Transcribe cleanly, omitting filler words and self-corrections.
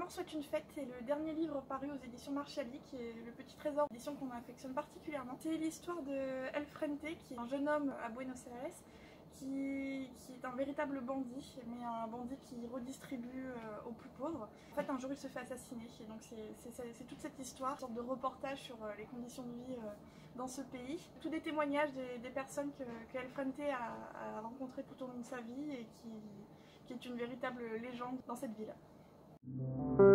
L'amour souhaite une fête est le dernier livre paru aux éditions Marchali, qui est le petit trésor d'édition qu'on affectionne particulièrement. C'est l'histoire de El Frente, qui est un jeune homme à Buenos Aires, qui est un véritable bandit, mais un bandit qui redistribue aux plus pauvres. En fait, un jour, il se fait assassiner, et donc c'est toute cette histoire, une sorte de reportage sur les conditions de vie dans ce pays. Tous des témoignages des personnes que El Frente a rencontrées tout au long de sa vie et qui est une véritable légende dans cette ville.